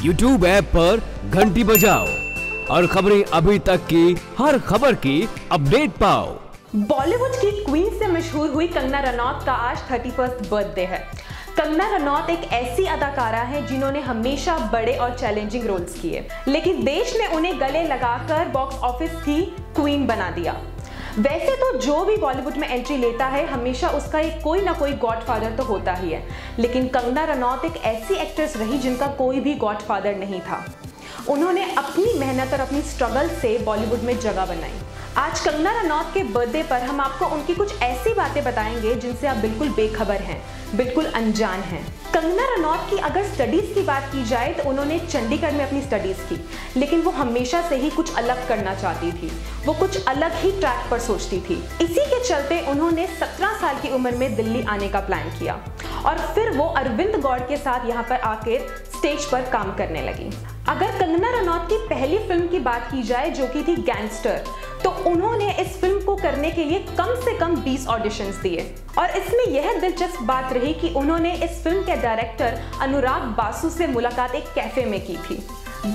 YouTube app पर घंटी बजाओ और खबरें अभी तक की हर खबर की अपडेट पाओ। बॉलीवुड की क्वीन से मशहूर हुई कंगना रनौत का आज 31st बर्थडे है। कंगना रनौत एक ऐसी अदाकारा है जिन्होंने हमेशा बड़े और चैलेंजिंग रोल्स किए, लेकिन देश ने उन्हें गले लगाकर बॉक्स ऑफिस की क्वीन बना दिया। वैसे तो जो भी बॉलीवुड में एंट्री लेता है हमेशा उसका एक कोई ना कोई गॉडफादर तो होता ही है, लेकिन कंगना रनौत एक ऐसी एक्ट्रेस रही जिनका कोई भी गॉडफादर नहीं था। उन्होंने अपनी मेहनत और अपनी स्ट्रगल से बॉलीवुड में जगह बनाई। आज कंगना रनौत के बर्थडे पर हम आपको उनकी कुछ ऐसी बातें बताएंगे जिनसे आप बिल्कुल बेखबर हैं, बिल्कुल अनजान हैं। कंगना रनौत की अगर स्टडीज की बात की जाए तो उन्होंने चंडीगढ़ में अपनी स्टडीज की, लेकिन वो हमेशा से ही कुछ अलग करना चाहती थी। वो कुछ अलग ही ट्रैक पर सोचती थी। इसी के चलते उन्होंने 17 साल की उम्र में दिल्ली आने का प्लान किया और फिर वो अरविंद गौड़ के साथ यहाँ पर आकर स्टेज पर काम करने लगी। अगर कंगना रनौत की पहली फिल्म की बात की जाए जो कि थी गैंगस्टर, तो उन्होंने इस फिल्म को करने के लिए कम से कम 20 ऑडिशंस दिए और इसमें यह दिलचस्प बात रही कि उन्होंने इस फिल्म के डायरेक्टर अनुराग बासु से मुलाकात एक कैफे में की थी।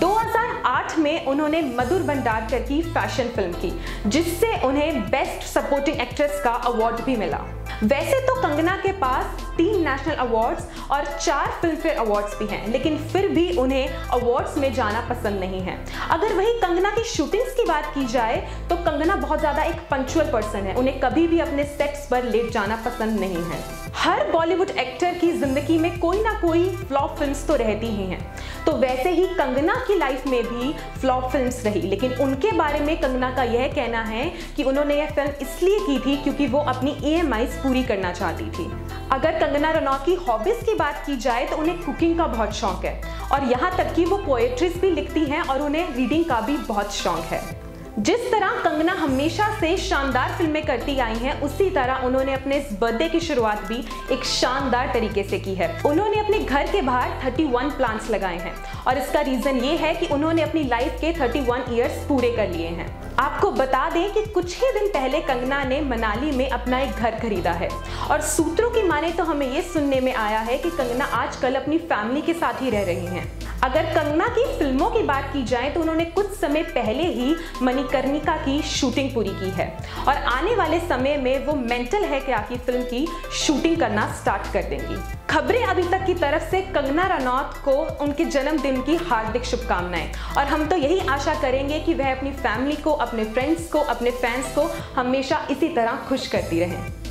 2008 में उन्होंने मधुर भंडारकर की फैशन फिल्म की, जिससे उन्हें बेस्ट सपोर्टिंग एक्ट्रेस का अवार्ड भी मिला। वैसे तो कंगना के पास 3 नेशनल अवार्ड्स और 4 फिल्म फेयर अवार्ड्स भी हैं, लेकिन फिर भी उन्हें अवार्ड्स में जाना पसंद नहीं है। अगर वही कंगना की शूटिंग्स की बात की जाए तो कंगना बहुत ज़्यादा एक पंक्चुअल पर्सन है। उन्हें कभी भी अपने सेट्स पर लेट जाना पसंद नहीं है। हर बॉलीवुड एक्टर की जिंदगी में कोई ना कोई फ्लॉप फिल्म्स तो रहती ही हैं, तो वैसे ही कंगना की लाइफ में भी फ्लॉप फिल्म्स रही, लेकिन उनके बारे में कंगना का यह कहना है कि उन्होंने यह फिल्म इसलिए की थी क्योंकि वो अपनी EMIs पूरी करना चाहती थी। अगर कंगना रनौत की हॉबीज की बात की जाए तो उन्हें कुकिंग का बहुत शौक है और यहाँ तक कि वो पोएट्रीज भी लिखती हैं और उन्हें रीडिंग का भी बहुत शौक है। जिस तरह कंगना हमेशा से शानदार फिल्में करती आई हैं, उसी तरह उन्होंने अपने इस बर्थडे की शुरुआत भी एक शानदार तरीके से की है। उन्होंने अपने घर के बाहर 31 प्लांट्स लगाए हैं और इसका रीजन ये है कि उन्होंने अपनी लाइफ के 31 ईयर्स पूरे कर लिए हैं। आपको बता दें कि कुछ ही दिन पहले कंगना ने मनाली में अपना एक घर खरीदा है और सूत्रों की माने तो हमें ये सुनने में आया है कि कंगना आजकल अपनी फैमिली के साथ ही रह रही हैं। अगर कंगना की फिल्मों की बात की जाए तो उन्होंने कुछ समय पहले ही मणिकर्णिका की शूटिंग पूरी की है और आने वाले समय में वो मेंटल है क्या की फिल्म की शूटिंग करना स्टार्ट कर देंगी। खबरें अभी तक की तरफ से कंगना रनौत को उनके जन्मदिन की हार्दिक शुभकामनाएं और हम तो यही आशा करेंगे कि वह अपनी फैमिली को, अपने फ्रेंड्स को, अपने फैंस को हमेशा इसी तरह खुश करती रहें।